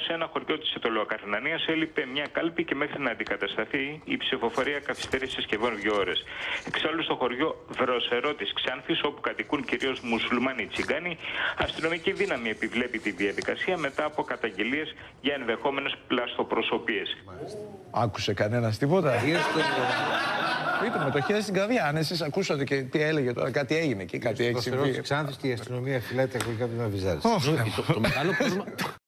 σε ένα χωριό της Αιτωλοακαρνανίας έλειπε μια κάλπη και μέχρι να αντικατασταθεί η ψηφοφορία καθυστέρησε σχεδόν 2 ώρες. Εξάλλου στο χωριό Δροσερό της Ξάνθης, όπου κατοικούν κυρίως μουσουλμάνοι τσιγκάνοι, αστυνομική δύναμη επιβλέπει τη διαδικασία μετά από καταγγελίες για ενδεχόμενες πλαστοπροσωπίες. Άκουσε κανένας τίποτα? Πείτε με το χέρι στην καρδιά, αν εσείς ακούσατε και τι έλεγε τώρα, κάτι έγινε και κάτι έχει συμβεί. Ξάνθης και η αστυνομία φυλάει τα αγγλικά του να βυζάρει. Το μεγάλο πρόβλημα.